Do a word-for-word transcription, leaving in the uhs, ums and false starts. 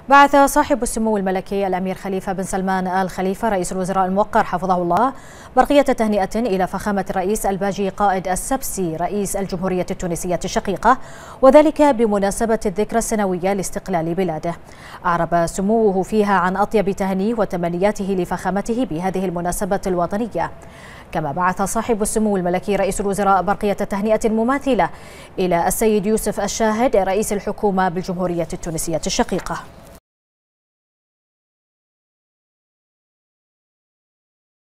بعث صاحب السمو الملكي الأمير خليفة بن سلمان آل خليفة رئيس الوزراء الموقر حفظه الله برقية تهنئة إلى فخامة الرئيس الباجي قائد السبسي رئيس الجمهورية التونسية الشقيقة، وذلك بمناسبة الذكرى السنوية لاستقلال بلاده. أعرب سموه فيها عن أطيب تهانيه وتمنياته لفخامته بهذه المناسبة الوطنية. كما بعث صاحب السمو الملكي رئيس الوزراء برقية تهنئة مماثلة إلى السيد يوسف الشاهد رئيس الحكومة بالجمهورية التونسية الشقيقة.